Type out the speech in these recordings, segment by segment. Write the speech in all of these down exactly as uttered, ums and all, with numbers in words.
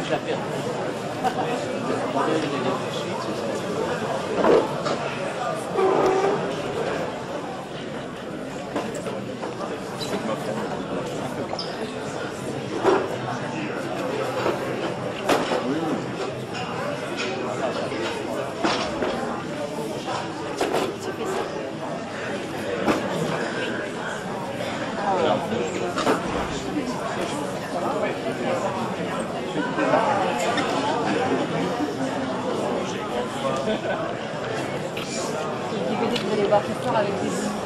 je la perds. Il dit que vous allez voir ce soir avec des images.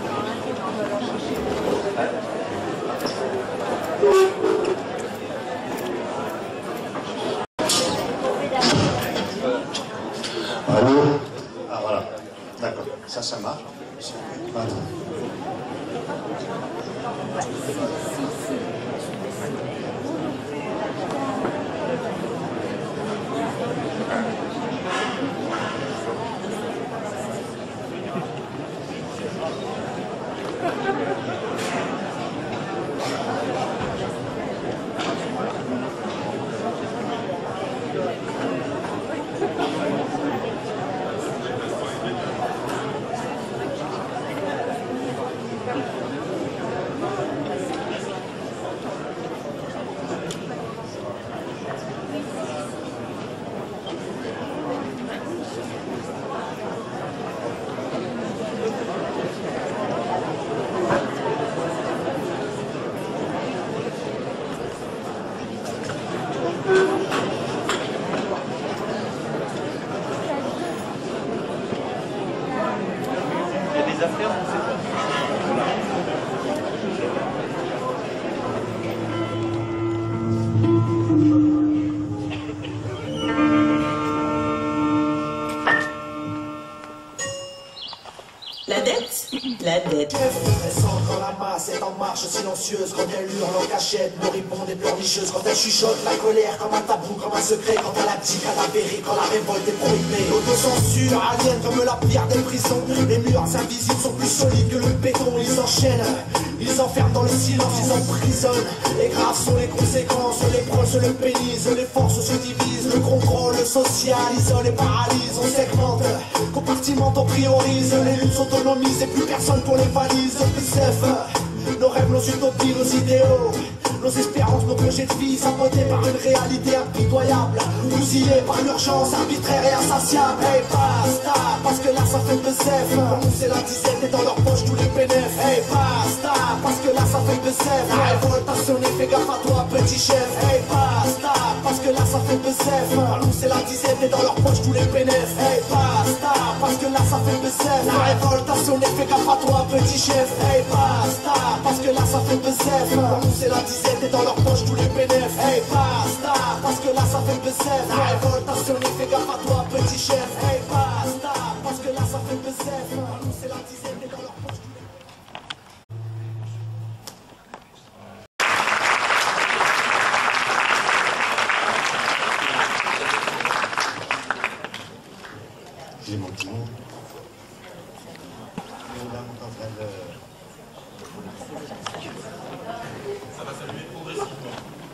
Allô? Ah voilà, d'accord, ça, ça marche. Voilà. Affaires, on sait pas. La dette? La dette. Elle sent quand la masse est en marche silencieuse, quand elle hurle en cachette, moribonde et pleurnicheuse, quand elle chuchote la colère comme un tabou, comme un secret, quand elle a dit cadavérique, quand la révolte est prohibée. L'autocensure aliène comme la pire des prisons, les murs invisibles sont plus solides que le béton, ils enchaînent, ils enferment dans le silence, ils emprisonnent, et graves sont les conséquences, les proches le pénisent, les forces se divisent, le contrôle social isole et paralyse, on segmente, compartimente, on priorise, les luttes s'autonomisent et plus personne pour les valises, P C F, nos rêves, nos utopies, nos idéaux, nos espérances, nos projets de vie, sabotés par une réalité impitoyable, bousillés par l'urgence arbitraire et insatiable. Hey basta, parce que là ça fait deux F, nous c'est la dizaine et dans leur poche tous les bénéfices. Hey basta, parce que là ça fait deux F, la révolte a sonné, fais gaffe à toi petit chef. Hey basta, parce que là ça fait deux F, nous c'est la dizaine et dans leur poche tous les bénéfices. Hey basta, parce que là ça fait deux F, la révolte a sonné, fais gaffe à toi petit chef. Hey basta, parce que là ça fait deux F, nous c'est la dizaine et dans leur poche tous les bénéfices. Hey basta, parce que là ça fait deux F, la révolte a sonné, fais gaffe à toi petit chef. Hey basta, parce que là ça fait deux F, nous c'est la dizaine et dans leur poche tous les Clémentine. Là, on est en train de... Ça va s'allumer progressivement.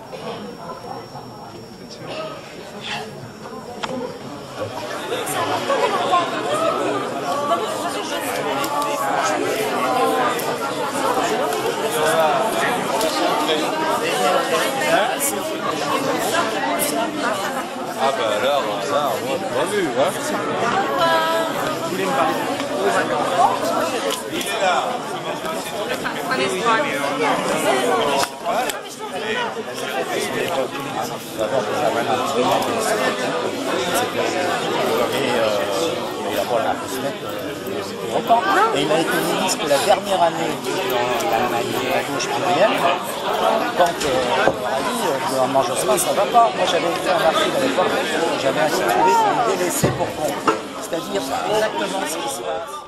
Ah bah alors, là, on a vu, hein. Vous voulez me parler? Il est là. D'abord, pour avoir un petit peu et il a pas la se longtemps. Et il a été ministre la dernière année dans la gauche plurielle. Quand euh, on a dit le gouvernement Jospin, ça ne va pas. Moi j'avais écrit un article à l'époque, j'avais intitulé « Délaissé pour compte », c'est-à-dire exactement ce qui se passe.